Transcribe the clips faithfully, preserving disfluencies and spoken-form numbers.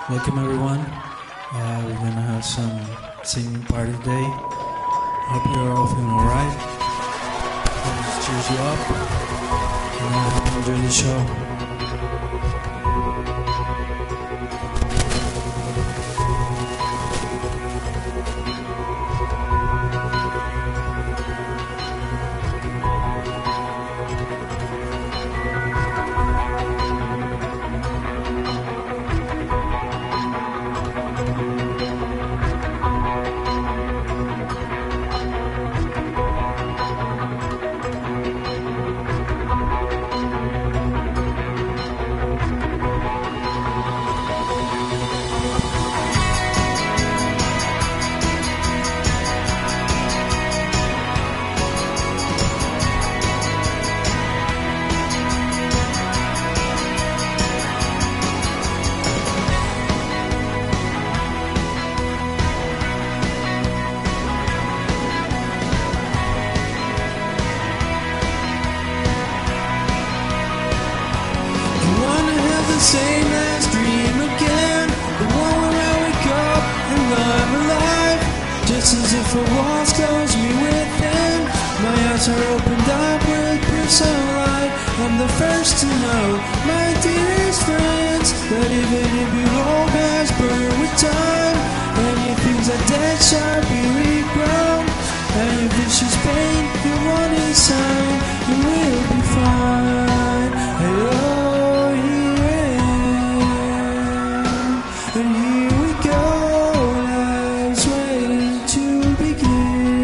Welcome everyone. Uh, we're gonna have some singing party today. Hope you're all feeling alright. Hope this cheers you up. And I hope you enjoy the show. Same last dream again, the one where I wake up and I'm alive, just as if a wall closed me within. My eyes are opened up with pure sunlight. I'm the first to know, my dearest friends, that even if your hope has burned with time, and your things are dead shall be regrown, and your vicious pain, your warning sign, you will be fine. Hello. And here we go, life's waiting to begin.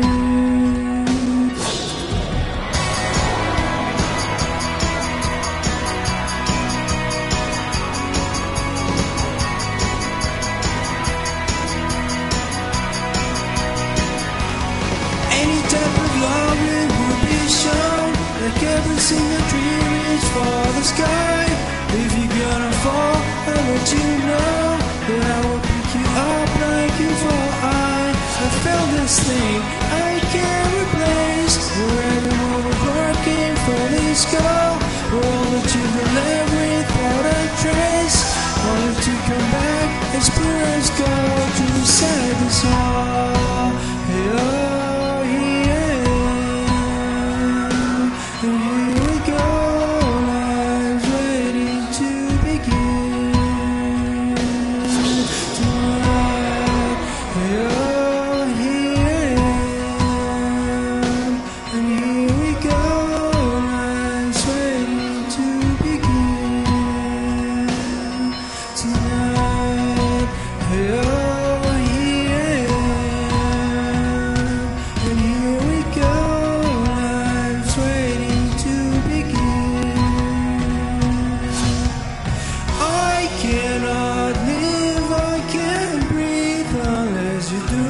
Any type of love it will be shown, like every single dream is for the sky. If you're gonna fall, I'll let you know that I will pick you up like you fall. I I felt this thing I can't replace. Wherever we're working for this goal, all that you've left without a trace, only to come back as pure as gold to recite this all. Hey, oh, yeah. And here we go, life's waiting to begin. Cannot live, I can't breathe unless you do.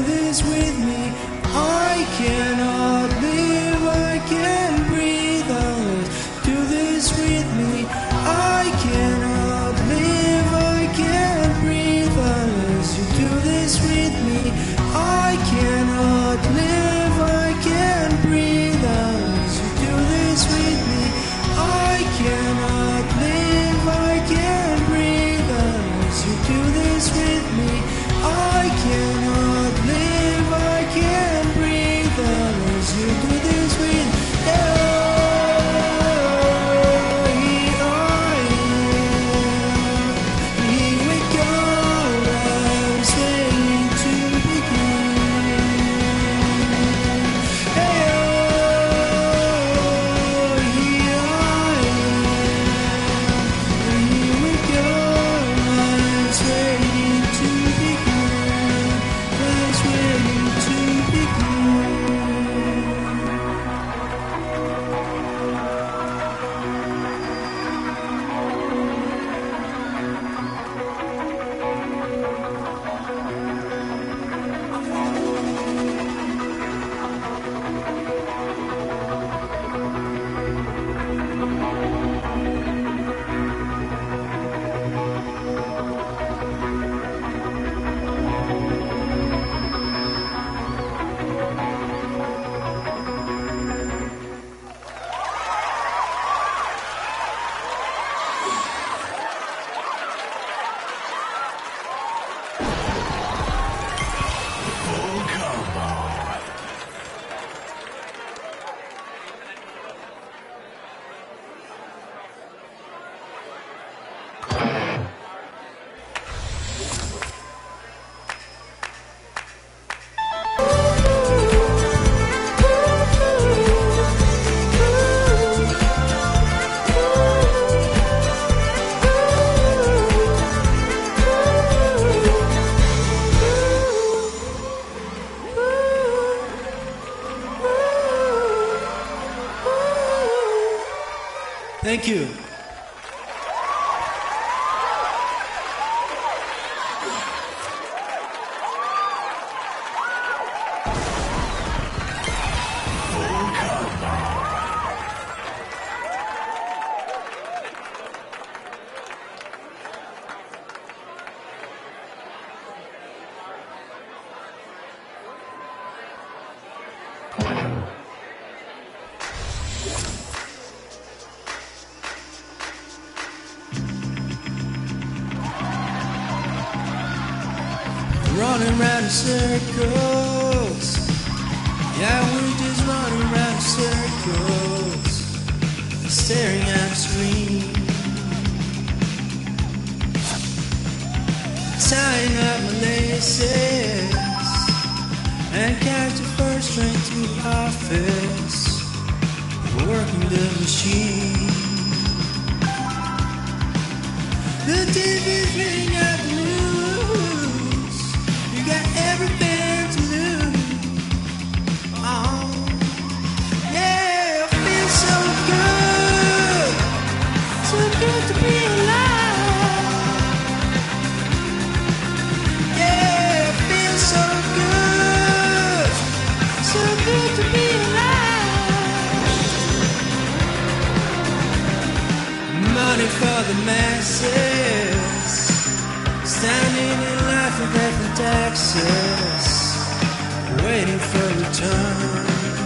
Thank you. Running round in circles. Yeah, we're just running round in circles, staring at the screen, tying up my laces and catch the first train to the office, working the machine. The T V's reading out the news. You got everything to lose. Oh, yeah, it feels so good, so good to be alive. Yeah, it feels so good, so good to be alive. Money for the masses, standing in line for death and taxes, waiting for return.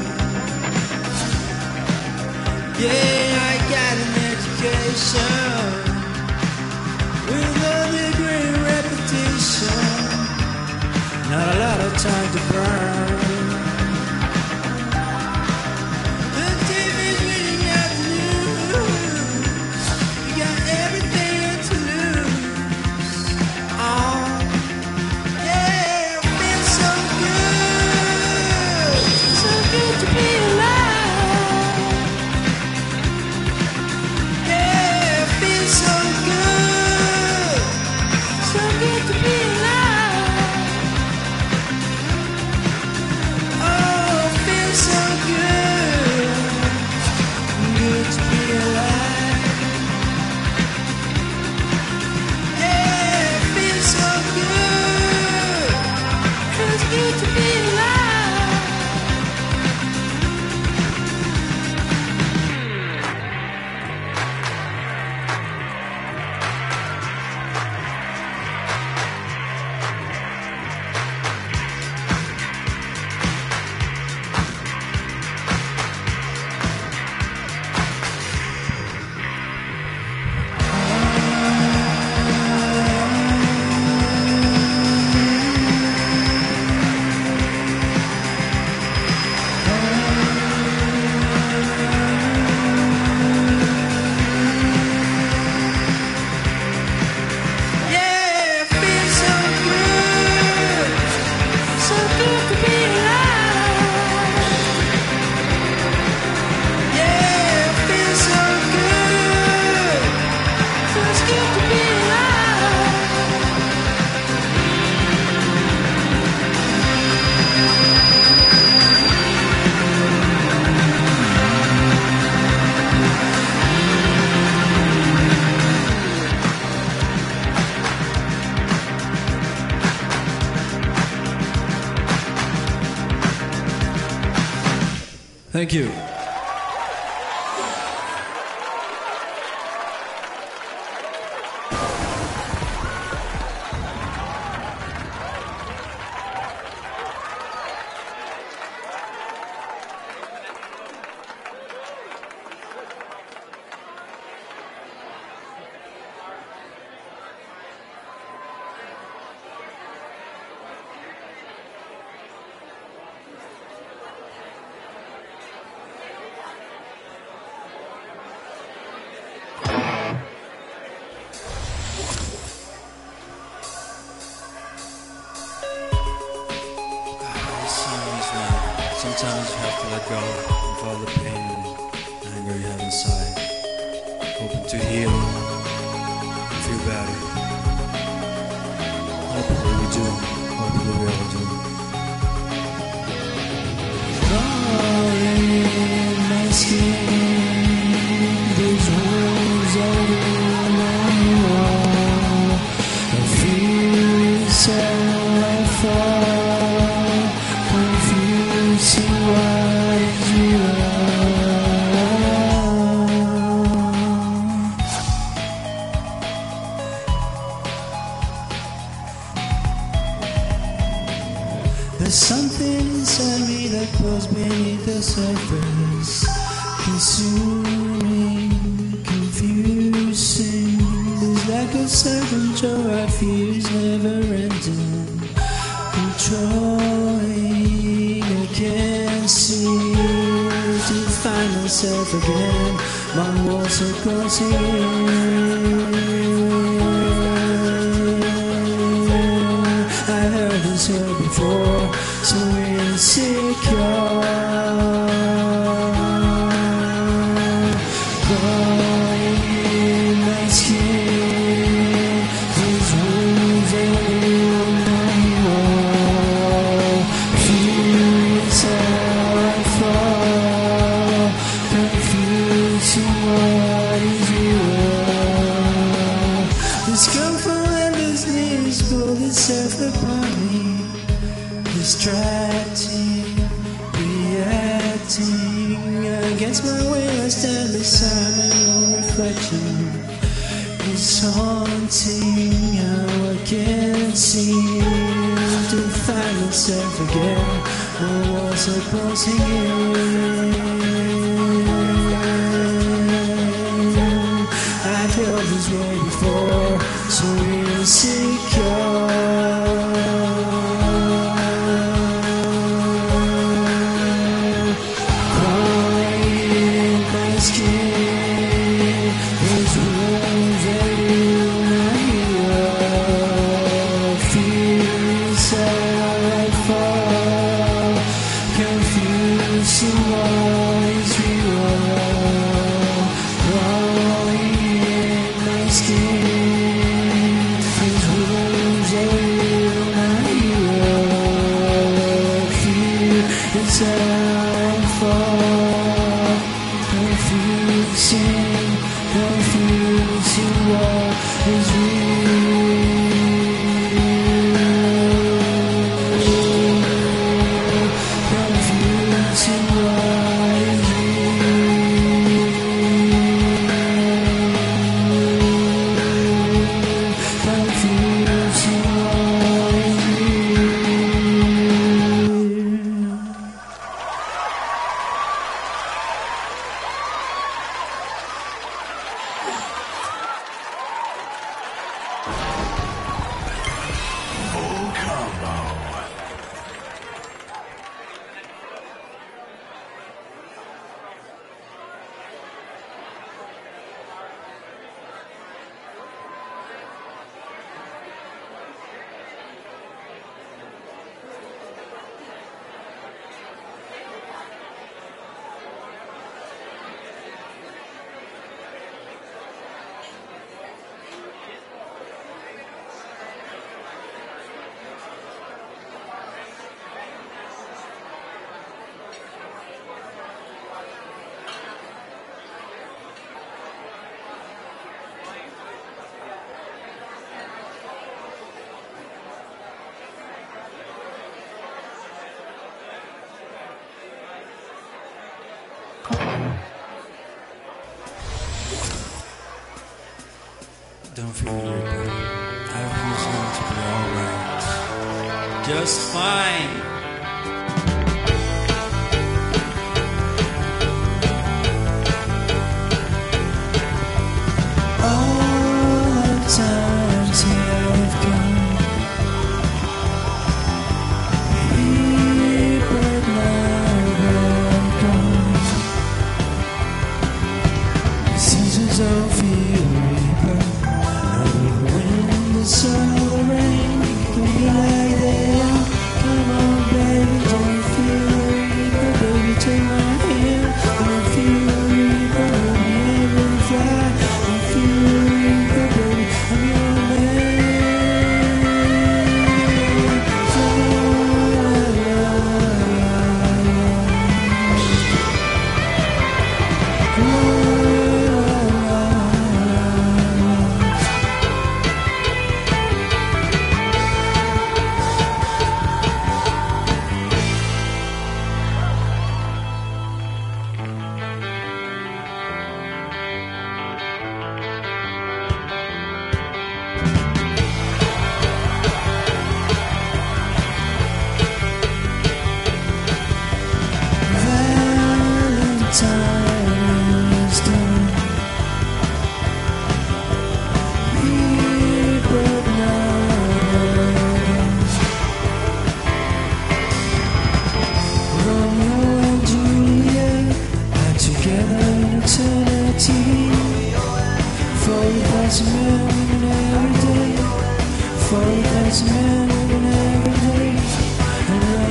Yeah, I got an education with a degree in repetition, not a lot of time to burn. The T V's reading out the news. You got everything to lose. Oh, yeah, it feels so good, so good to be alive. Yeah, it feels so good, so good to be alive. Oh, it feels so good, good to be alive. Yeah, it feels so good, feels good to be alive. Yeah, it feels so good, so good to be alive. Yeah, it feels so good, feels good to be alive. Thank you. Sometimes you have to let go of all the pain and anger you have inside, hoping to heal and feel better. Hopefully we do. Hopefully we all do. Falling in my skin, these words something inside me that pulls beneath the surface, consuming, confusing. There's like a serpent or I feel is never ending, controlling. I can't seem to find myself again. My walls are closing in. I heard this word before, so insecure. Crawling in my skin, these wounds are in my wall. Feelings how I fall, confusing what is real. This comfort endlessly is pulled itself upon me, distracting, reacting against my will. I stand beside my own reflection. It's haunting how I can't seem to find myself again. My walls are closing in. I felt this way before, so insecure. Confusing, confusing what is real. Confusing what is real. Confusing what is real. Don't feel weird, everything's going to be alright. Just fine. All the times here we've gone, people now are gone. The seasons all feel reaper. The sun or the rain, can be like they are. Come on.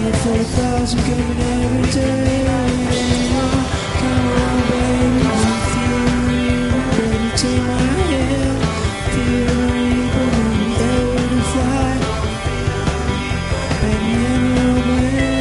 wait for a thousand coming every day. Come on, baby, don't feel me. Baby, take my hand. Feel me, baby, able to fly. Baby, I'm your man.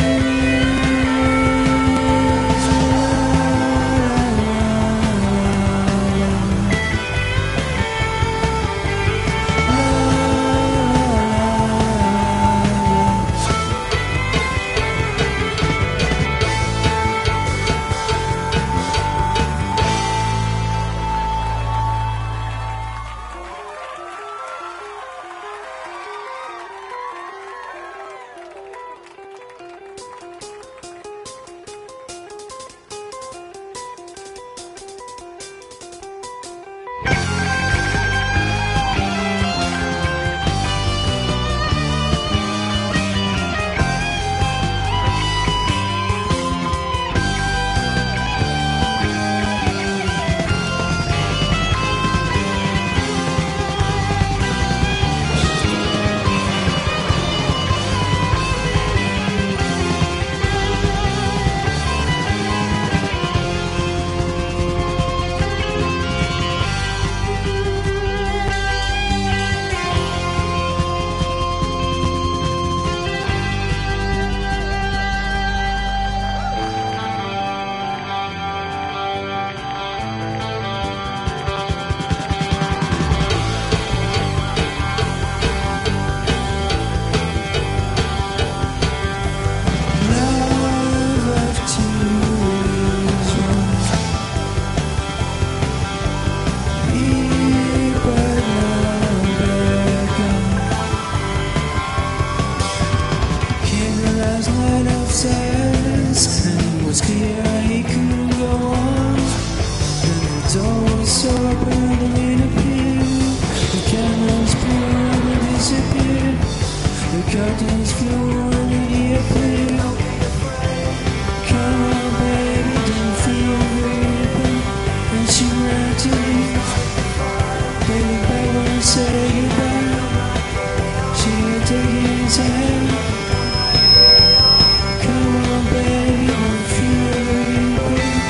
Curtains flew and he appeared. Come on, baby, don't feel weeping. And she ran to me. Baby, back when I said goodbye, she had taken his hand. Come on, baby, don't feel weeping.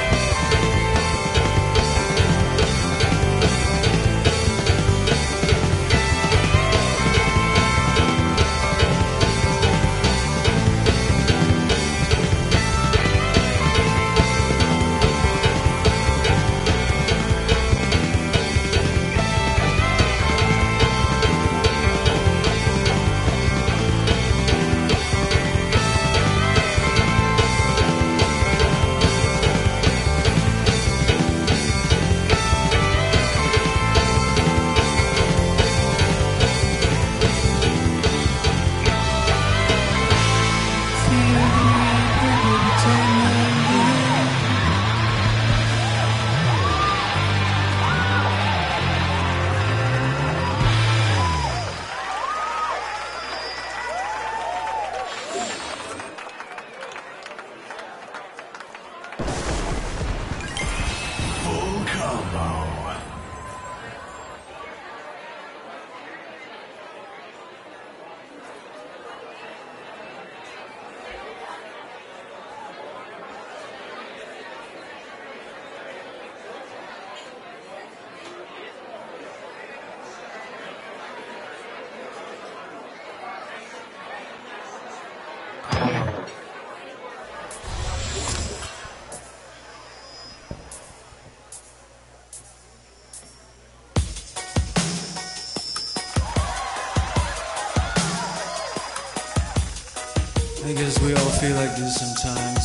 I guess we all feel like this sometimes.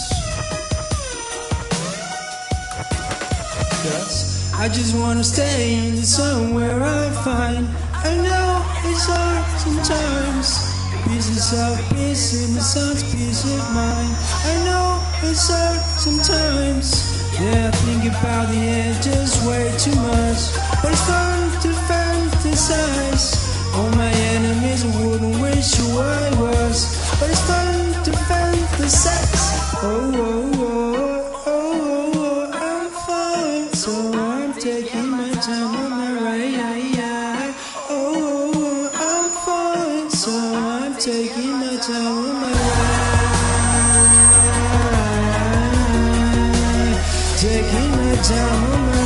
Yes, I just wanna stay in the sun where I find. I know it's hard sometimes. Pieces of peace in the sun's peace of mind. I know it's hard sometimes. Yeah, I think about the end just way too much. But it's fun to fantasize. All my enemies wouldn't wish who I was. But it's fun to fantasize. Oh, oh, oh, oh, oh, oh, I'm fine. So I'm taking my time on my ride. Oh, oh, oh, I'm fine. So I'm taking my time on my ride. time on my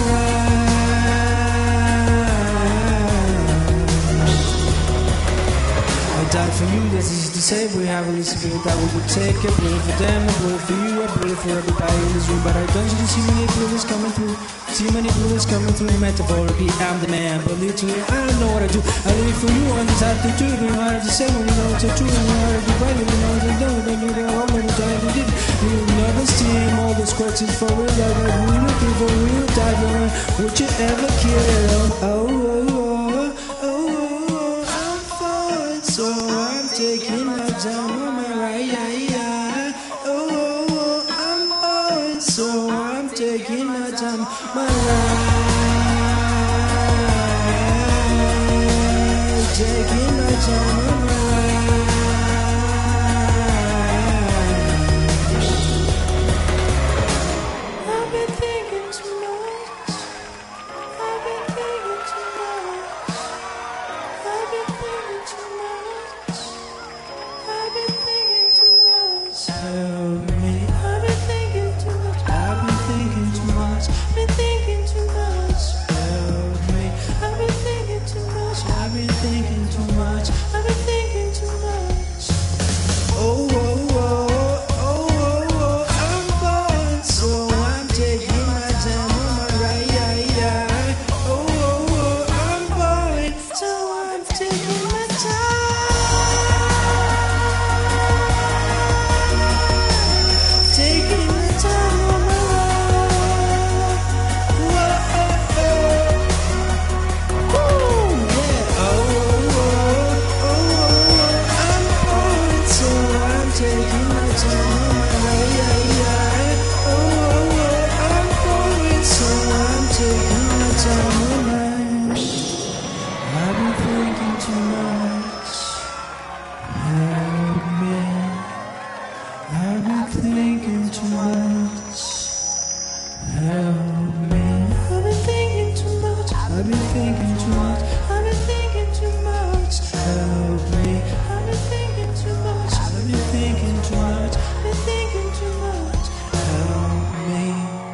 ride. I died for you, that's easy to say. We have a list of people that we would take a bullet for them, a bullet for you, a bullet for everybody in this room. But I don't you see many bullets coming through. See many bullets coming through. Metaphorically, I'm the man, but literally, I don't know what I do. I live for you on this hard to do. You know how to say when you know it's a true. You know how to divide it, you know what to do. Then you know how many times you did. You know the steam, all those questions for real. I got real looking for real type of man. Would you ever kill? Oh, oh, oh, oh, oh, I'm fine, so I'm taking my time on my ride. Oh, oh, oh, I'm fine, so I'm taking my time, my ride. Taking my time on my ride. I've been thinking too much. I've been thinking too much. I've been thinking too much. I've been thinking too much. Help me. I've been thinking too much. I've been thinking too much. Been thinking too much. Help me. I've been thinking too much. I've been thinking too much. I've been thinking too much. Oh, oh, oh, oh, oh, oh, I'm fine, so I'm taking my time on my ride. Oh, oh, oh, I'm fine, so I'm taking my time. Taking my time on my ride. Whoa, oh, oh. Ooh, yeah. Oh, oh, oh, oh, I'm fine, so I'm taking my time on my ride. Oh, oh, oh, I'm fine, so I'm taking my time on my ride. I've been thinking too much. Help me. I've been thinking too much. Help me. I've been thinking too much. I've been thinking too much. I've been thinking too much. Help me. I've been thinking too much. I've been thinking too much. I've been thinking too much. Help me.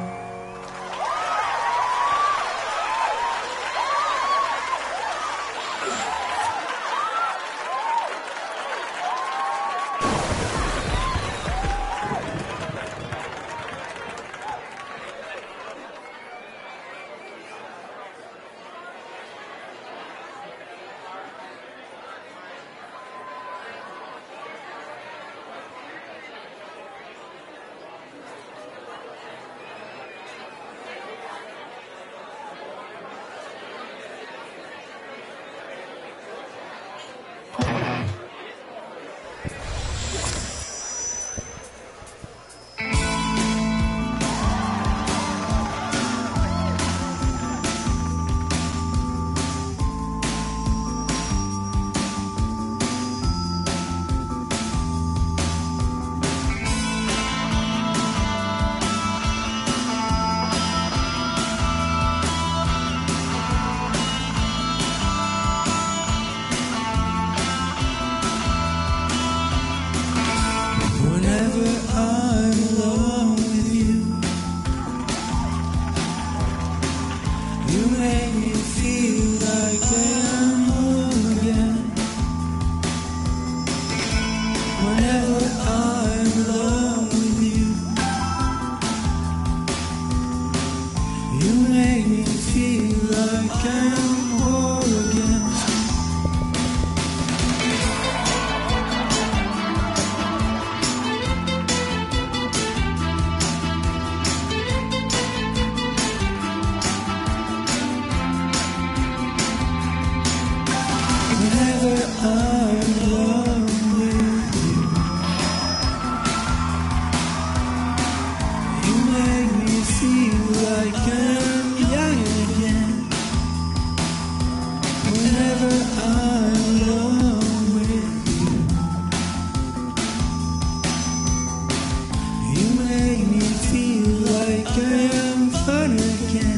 Whenever I'm alone with you, you make me feel like I'm home again. Whenever I'm alone with you, you make me feel like I'm whole again. Whenever I'm alone with you, you make me feel like I'm young again. Whenever I'm alone with you, you make me feel like I'm fun again.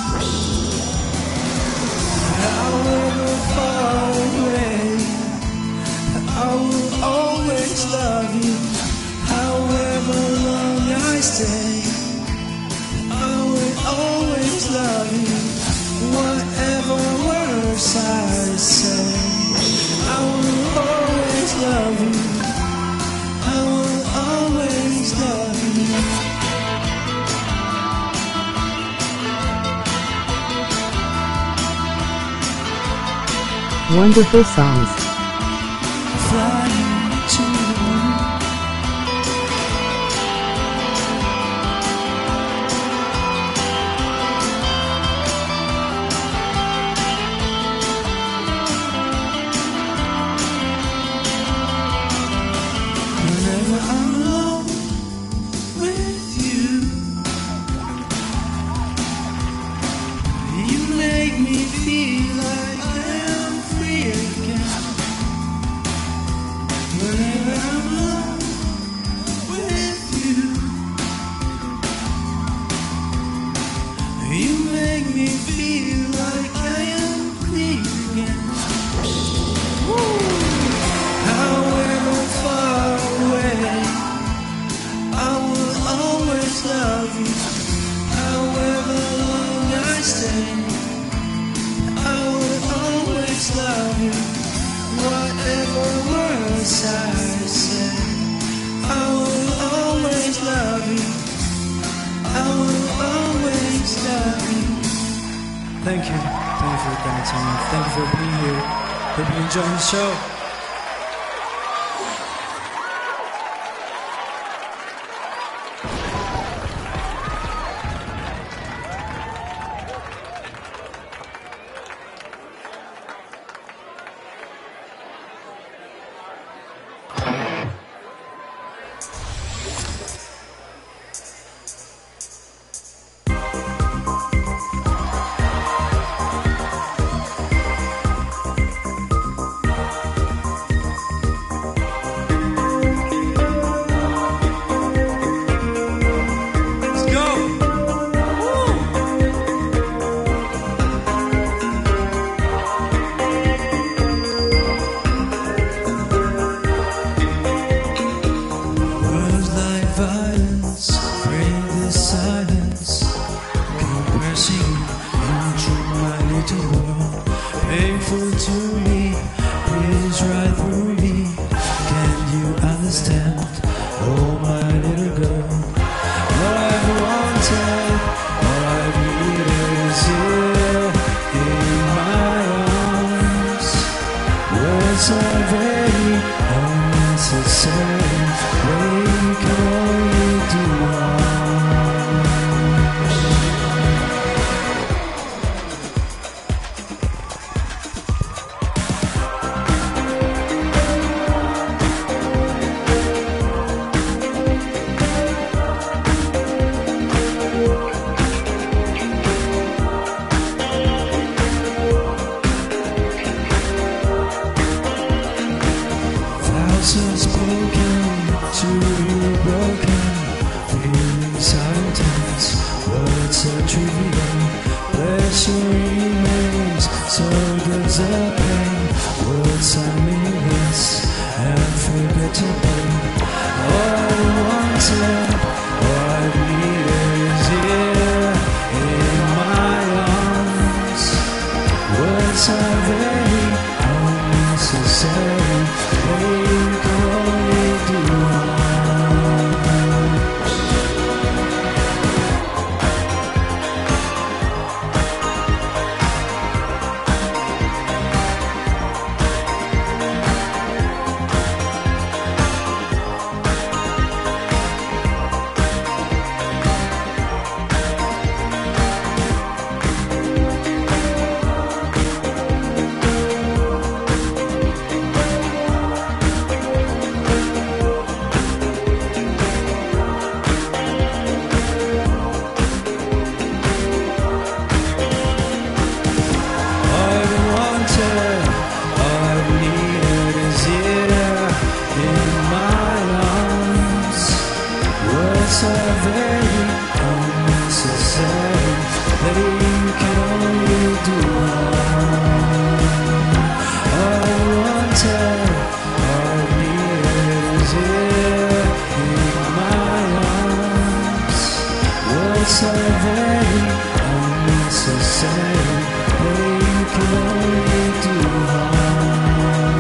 However far away, I will always love you. However long I stay, I will always Wonderful songs. Flying to the moon. Whenever I'm alone with you, you make me feel like I am free again. Whenever I'm alone with you, you make me feel like I am free again. However far away, I will always love you. However long I stay, I will always love you. Whatever words I say, I will always love you. I will always love you. Thank you. Thank you for your kind time. Thank you for being here. Hope you enjoy the show. Painful to me, breathes right through me. Can you understand? Oh, my little girl. All I've wanted, all I need is here in my arms. Words are very unnecessary. They can only do harm. Thousands broken, too broken. Feelings are intense, words are trivial. Pleasure remains, so does the pain. Words are meaningless and forgettable. All I wanted, all I needed is here in my arms. Words are very unnecessary. They can only do harm. Words are very unnecessary. They can only do harm. All I wanted, all I needed is here in my arms. Words are very unnecessary. They can only do harm.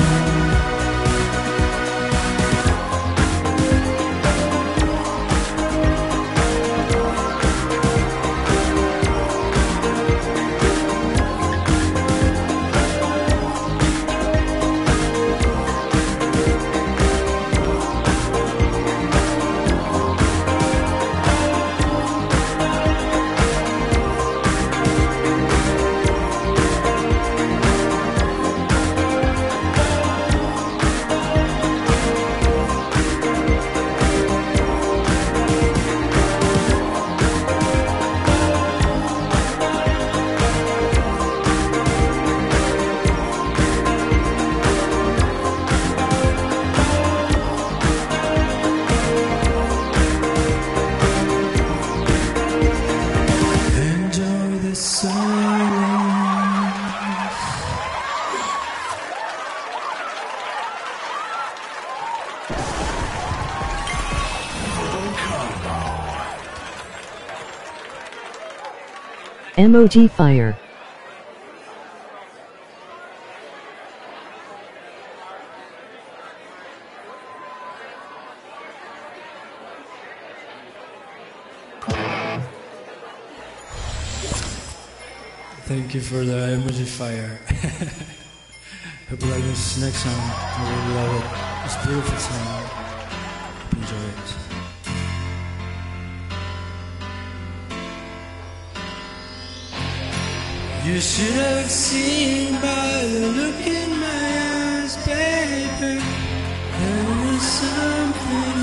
Emoji fire. Thank you for the emoji fire. Hope you like this next song. I really love it. It's a beautiful song. Hope you enjoy it. You should have seen by the look in my eyes, baby, there was something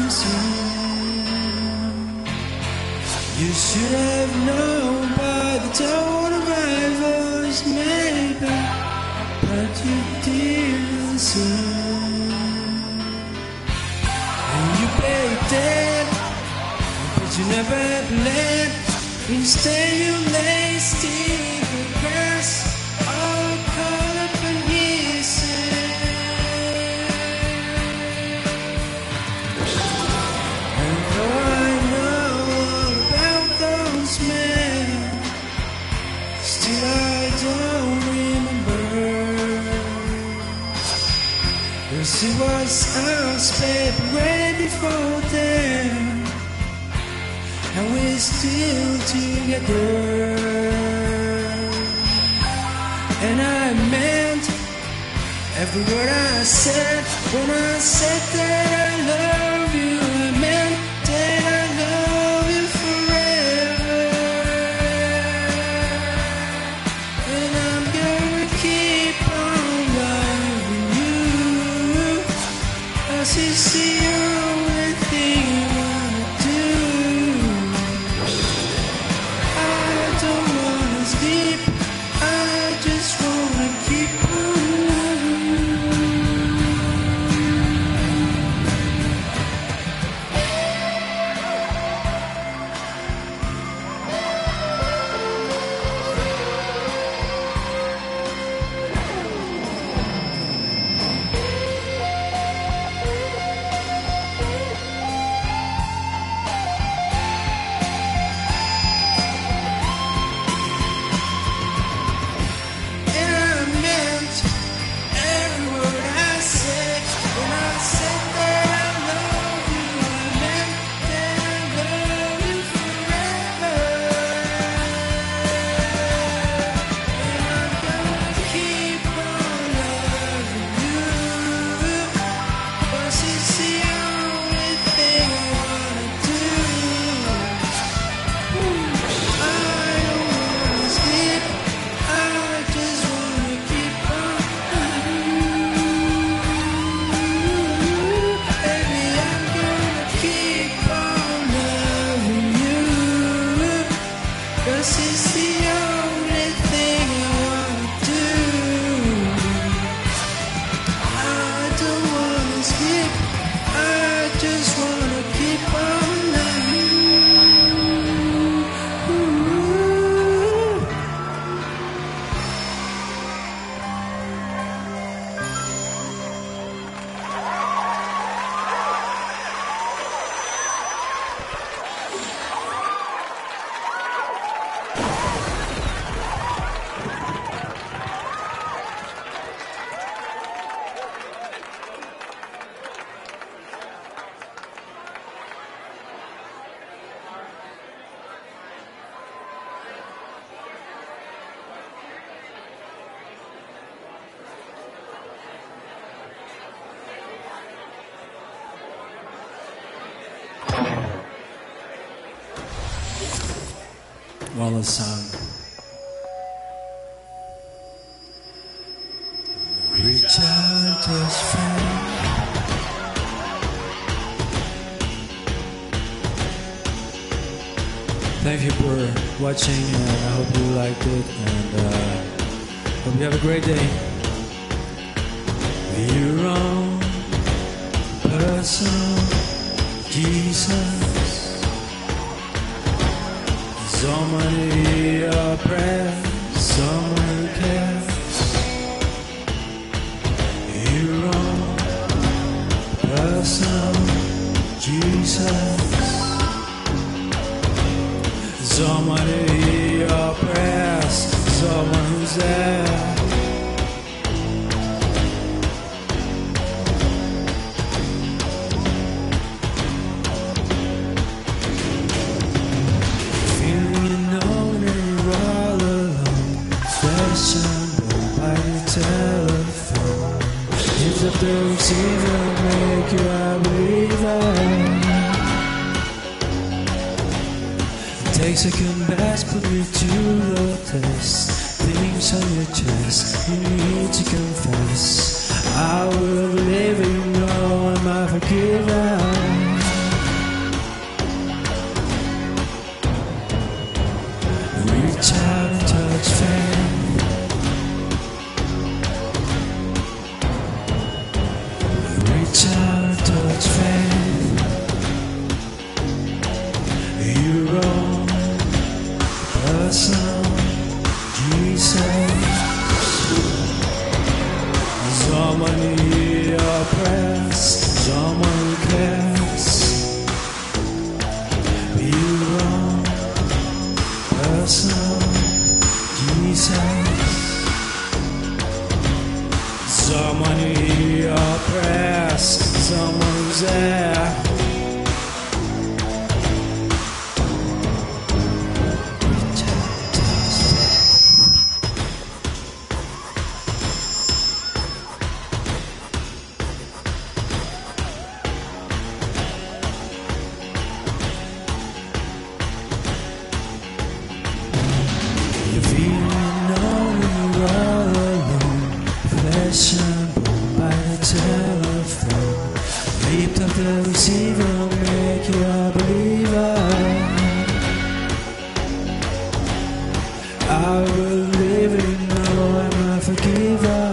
wrong. You should have known by the tone of my voice, maybe, but you didn't listen. And you begged it, but you never bled. Instead you lay still. All caught up in pieces. And though I know all about those men, still I don't remember. 'Cause it was us, baby, way before then, and we're still together. And I meant every word I said when I said that I love you. I meant that I love you forever. And I'm gonna keep on loving you, 'cause it's the only thing I wanna do. I don't wanna sleep, I just wanna keep on loving you. Wallace song. Reach out, touch friend. Thank you for watching, and I hope you liked it, and uh, hope you have a great day. Your own person, Jesus. Somebody oppressed, someone who cares. Your own person, Jesus. Somebody oppressed. someone's there. Feeling alone and you're all alone, fashioned by the telephone. It's up the receiver, make you a believer. Take second best, put me to the test. Things on your chest, you need to confess. I will believe you know I'm a forgiver. Reach out and touch fate. Reach out and touch fate. You're wrong person, Jesus. Someone you hear your prayers, someone who cares. You're wrong person, Jesus. Someone who hear your prayers, someone who's there. You're feeling alone and you're all alone, fashioned by the telephone. Lift up the receiver, make you a believer. I will believe it, know I'm a forgiver.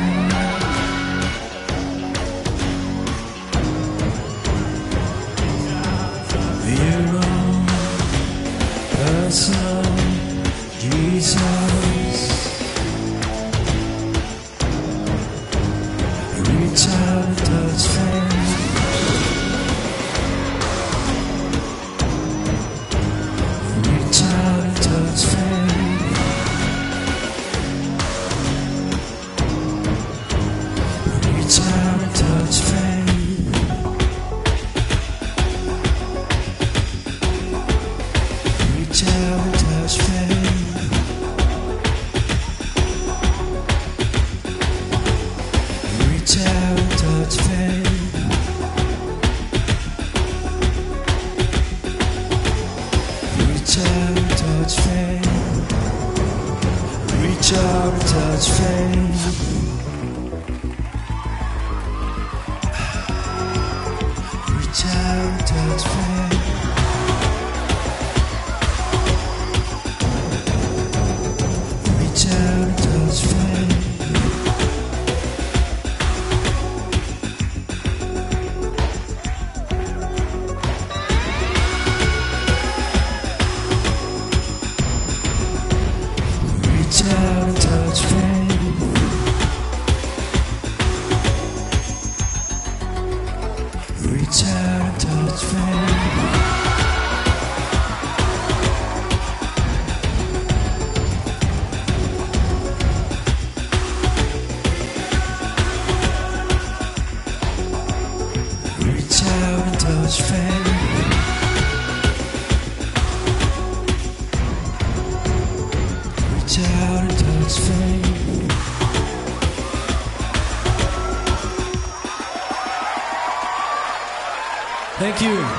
You're wrong person, Jesus. Reach out and touch fate. Reach out and touch fate. Reach out and touch fate. Reach out and touch fate. Reach out and touch fate. Reach out and touch fate. Reach out and touch fate. Reach out and touch fate. Reach out and touch fate. Reach out and touch fate. Reach out and touch fate. Reach out and touch fate. Reach out and touch fate. Thank you.